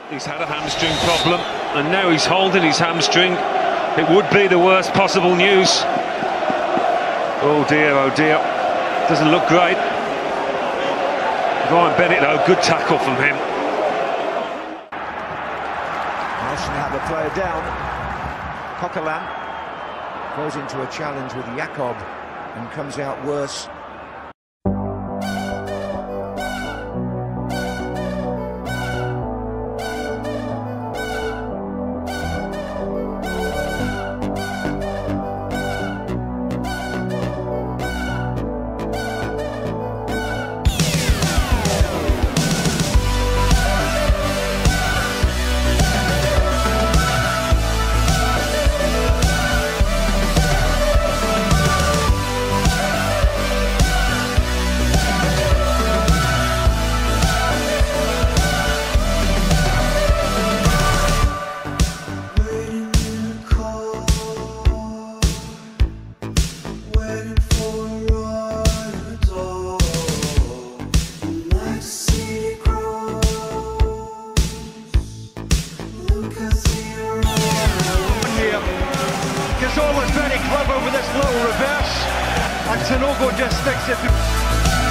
He's had a hamstring problem, and now he's holding his hamstring. It would be the worst possible news. Oh dear, doesn't look great. Ryan Bennett though, good tackle from him. Arsenal have the player down. Coquelin goes into a challenge with Jakob and comes out worse. Always very clever with this little reverse, and Sanogo just sticks it through.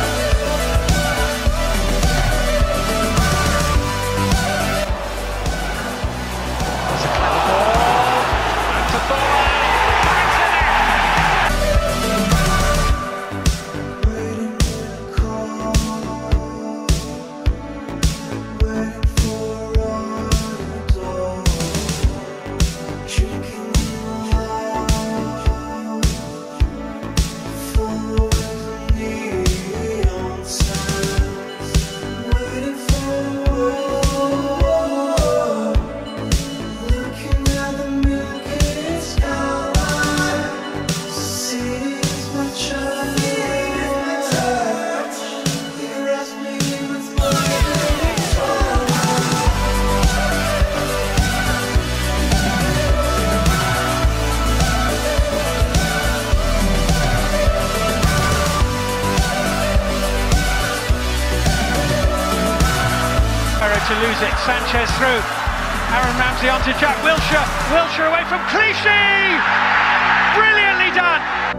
To lose it, Sanchez through, Aaron Ramsey onto Jack Wilshere, Wilshere away from Clichy, brilliantly done!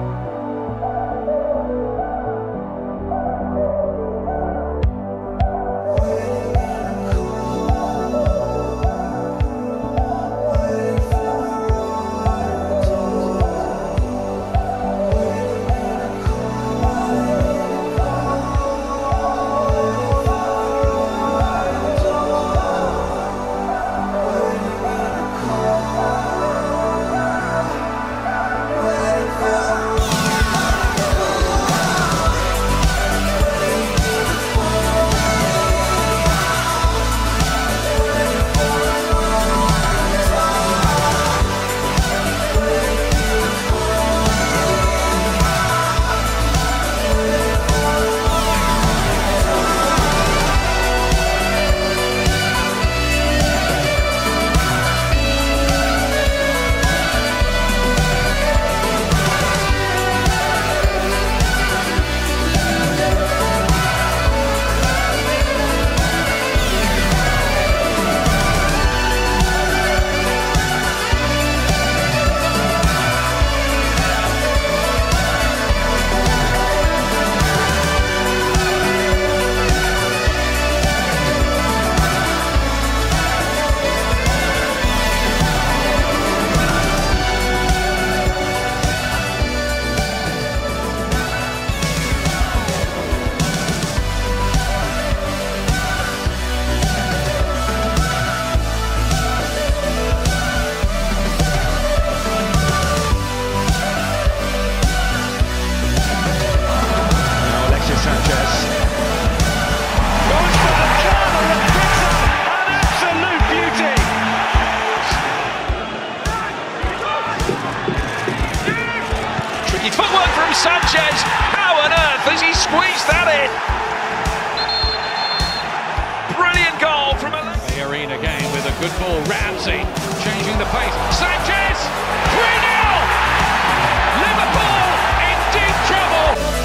Footwork from Sanchez. How on earth has he squeezed that in? Brilliant goal from Bellerin again with a good ball. Ramsey changing the pace. Sanchez 3-0. Liverpool in deep trouble.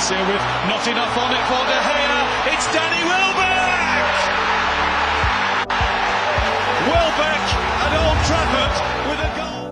Valencia with not enough on it for De Gea. It's Danny Welbeck! Welbeck at Old Trafford with a goal.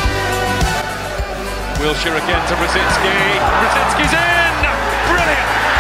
Wilshere again to Brzezinski. Brzezinski's in! Brilliant!